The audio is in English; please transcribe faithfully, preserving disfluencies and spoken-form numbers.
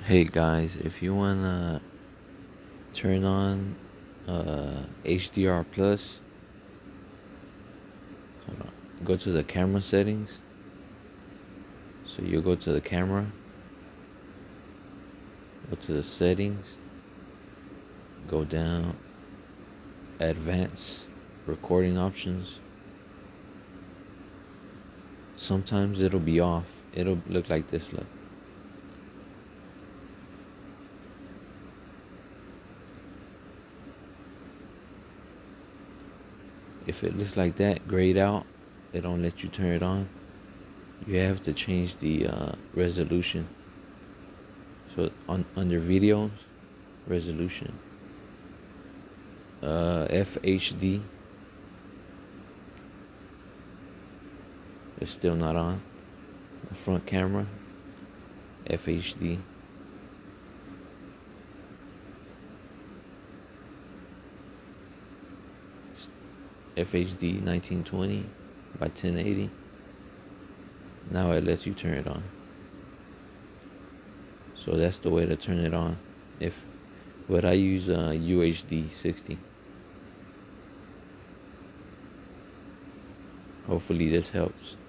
Hey guys, if you wanna turn on uh, H D R plus, hold on, go to the camera settings. So you go to the camera, go to the settings, go down, advanced recording options. Sometimes it'll be off. It'll look like this. Look. If it looks like that, grayed out, they don't let you turn it on. You have to change the uh, resolution. So on under videos, resolution, uh, F H D. It's still not on. The front camera, F H D. F H D nineteen twenty by ten eighty. Now it lets you turn it on. So that's the way to turn it on. If but I use uh, U H D sixty. Hopefully this helps.